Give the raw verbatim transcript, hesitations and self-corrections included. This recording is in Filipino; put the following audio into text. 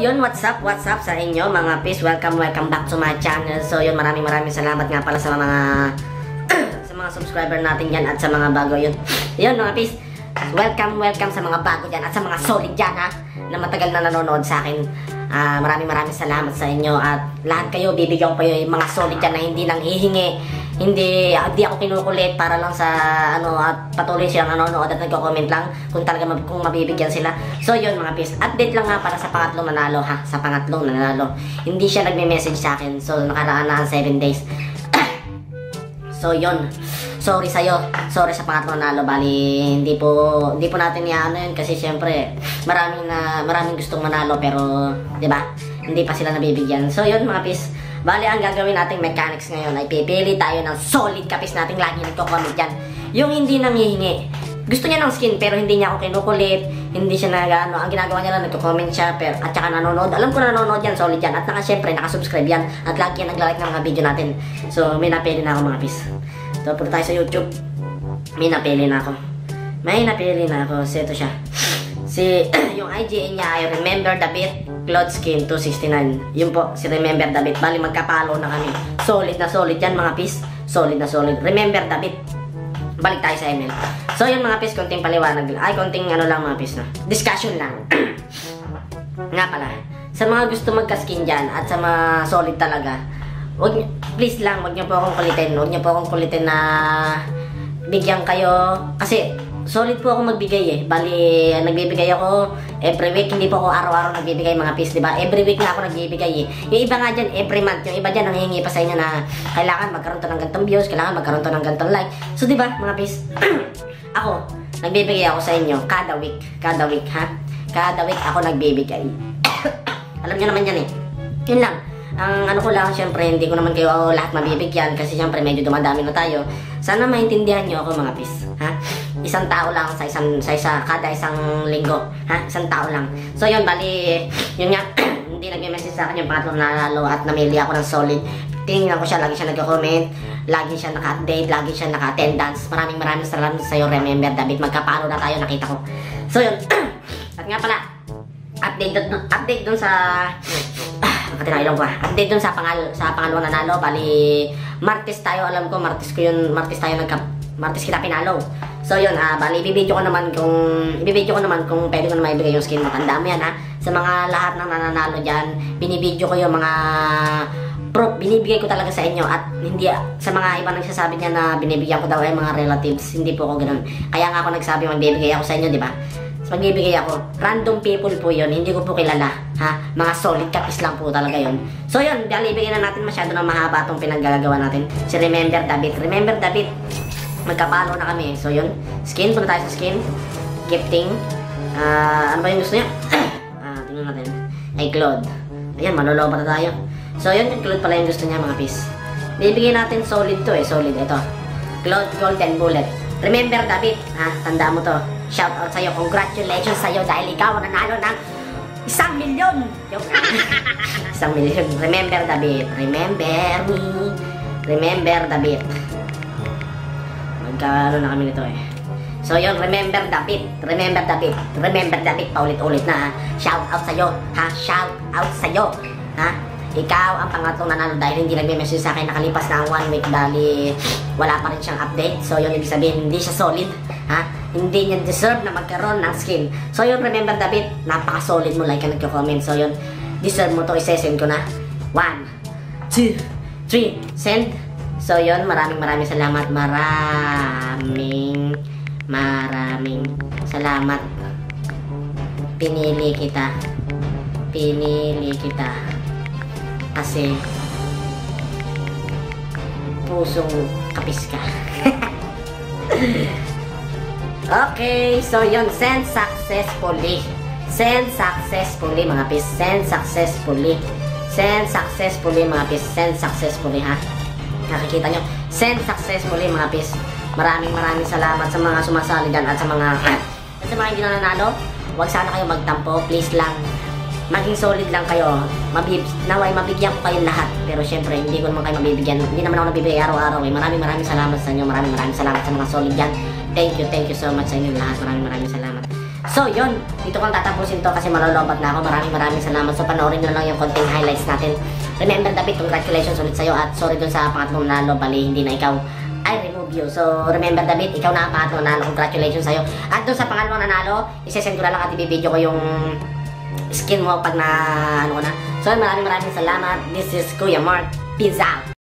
yun, what's up, what's up sa inyo mga peace. Welcome, welcome back to my channel. So yun, maraming maraming salamat nga pala sa mga sa mga subscriber natin dyan at sa mga bago yun. Yun mga peace, welcome, welcome sa mga bago dyan at sa mga solid dyan ha, na matagal na nanonood sa akin. Uh, maraming maraming salamat sa inyo at lahat kayo, bibigyan ko yung mga solid dyan na hindi nang hihingi. Hindi, hindi ako kinukulit para lang sa ano at patuloy silang nanonood at nagko-comment lang kung talaga mab kung mabibigyan sila. So yun mga peace, update lang nga para sa pangatlong nanalo ha, sa pangatlong nanalo. Hindi siya nagme-message sa akin, so nakaraan na ang seven days. So yun, sorry sa'yo, sorry sa pangatlong nanalo, bali hindi po hindi po natin iano yun kasi syempre maraming na maraming gustong manalo pero 'di ba? Hindi pa sila nabibigyan. So yun mga peace, bali, ang gagawin nating mechanics ngayon ay pipili tayo ng solid kapis nating lagi nagko-comment dyan. Yung hindi nanghihingi. Gusto niya ng skin pero hindi niya ako kinukulit. Hindi siya nag, ano, ang ginagawa niya lang, nagko-comment siya pero, at saka nanonood. Alam ko na nanonood yan, solid yan. At naka, syempre, nakasubscribe yan. At lagi yan naglalike ng mga video natin. So, may napili na ako mga pis. So, punta tayo sa YouTube. May napili na ako. May napili na ako. So, ito siya. Si, yung I G N niya ay Remember the Beat Cloud Skin two sixty-nine. Yun po, si Remember the Beat. Bali, magkapalo na kami. Solid na solid yan mga pis. Solid na solid. Remember the Beat. Balik tayo sa email. So yun mga pis, konting paliwanag. Ay, konting ano lang mga pis na. Discussion lang. Nga pala, sa mga gusto magka-skin dyan at sa mga solid talaga, wag, please lang, wag niyo po akong kulitin. Wag niyo po akong kulitin na bigyan kayo. Kasi solid po ako magbigay eh. Bali, nagbibigay ako every week. Hindi po ako araw-araw nagbibigay mga pis, diba? Every week na ako nagbibigay eh. Yung iba nga dyan, every month. Yung iba dyan, nanghihingi pa sa inyo na kailangan magkaroon to ng gantong views, kailangan magkaroon to ng gantong like. So, diba, mga pis? Ako, nagbibigay ako sa inyo kada week. Kada week, ha? Kada week ako nagbibigay. Alam nyo naman yan eh. Yun lang. Ang ano ko lang, syempre, hindi ko naman kayo oh, lahat mabibigyan kasi syempre medyo dumadami na tayo. Sana maintindihan nyo ako mga pis, ha? Isang tao lang sa isang sa isa, kada isang linggo, ha? Isang tao lang. So yun, bali, yun nga, hindi nagme-message sa akin yung pangatlong nanalo at namili ako ng solid. Tingnan ko siya, lagi siya nagko-comment, lagi siya naka-update, lagi siya naka-attendance. Maraming maraming salamat sa iyo, Remember David. Magkapalo na tayo, nakita ko. So yun, at nga pala, update dun, update dun sa Katinailong ko ah. Update dun sa pangal sa pangalawang nanalo. Bali, Martes tayo. Alam ko, Martes ko yun. Martes tayo nagka... Martes kita pinalo. So yun, ah, bali, ibibidyo ko naman kung... Ibibidyo ko naman kung pwede ko na maibigay yung skin mo. Tandaan mo yan ha. Sa mga lahat ng nananalo dyan, binibidyo ko yung mga... Proof, binibigay ko talaga sa inyo. At hindi, sa mga iba nagsasabi niya na binibigyan ko daw ay mga relatives. Hindi po ako ganun. Kaya nga ako nagsabi magbibigay ako sa inyo, di ba? So, magbibigay ako. Random people po yun. Hindi ko po kilala. Ha? Mga solid kapis lang po talaga yun. So, yun. Dahil ibigay na natin masyado ng mahaba itong pinaggagawa natin. Si Remember David. Remember David. Magkapalo na kami. So, yun. Skin. Punta tayo sa skin. Gifting. Uh, ano ba yung gusto niya? Ah, tingnan natin. Ay, Claude. Ayan, maloloba na tayo. So, yun. Yung Claude pala yung gusto niya, mga pis. Bibigay natin solid to eh. Solid. Ito. Claude Golden Bullet. Remember David. Ha? Tandaan mo to. Shout out sa'yo, congratulations sa'yo dahil ikaw ang nanalo ng isang milyon! Isang milyon. Remember David. Remember me. Remember David. Magkaano na kami nito eh. So yun, remember David. Remember David. Remember David. Paulit-ulit na ha. Shout out sa'yo. Ha? Shout out sa'yo. Ha? Ikaw ang pangatlong nanalo dahil hindi nagme-message sa akin. Nakalipas na ang one week dahil wala pa rin siyang update. So yun, ibig sabihin, hindi siya solid. Ha? Hindi niya deserve na magkaroon ng skin. So yun, remember David, napaka-solid mo like ka nagko-comment. So yun, deserve mo to, isesend ko na. One, two, three, send. So yun, maraming maraming salamat. Maraming maraming salamat. Pinili kita. Pinili kita. Kasi pusong kapis ka. Okay, so yun, send successfully. Send successfully mga pis. Send successfully. Send successfully mga pis. Send successfully ha. Nakikita nyo. Send successfully mga pis. Maraming maraming salamat sa mga sumasali dyan at sa mga at sa mga hindi na nanalo. Huwag sana kayo magtampo. Please lang. Maging solid lang kayo. Mabib naway mabigyan ko kayo lahat. Pero syempre, hindi ko naman kayo mabibigyan. Hindi naman ako nabibigay araw-araw eh. Maraming maraming salamat sa inyo. Maraming maraming salamat sa mga solid dyan. Thank you, thank you so much sa inyo lahat. Maraming maraming salamat. So yun, dito ko lang tatapusin to kasi malolobat na ako. Maraming maraming salamat. So panoorin nyo lang yung konting highlights natin. Remember David, congratulations ulit sa'yo at sorry dun sa pangatlong nanalo, bali hindi na ikaw, I remove you. So remember David, ikaw na ang pangatlong nanalo, congratulations sa'yo. At dun sa pangalawang nanalo, isesend ko na lang at ibibideo ko yung skin mo pag na ano ko na. So maraming maraming salamat. This is Kuya Mark. Peace out!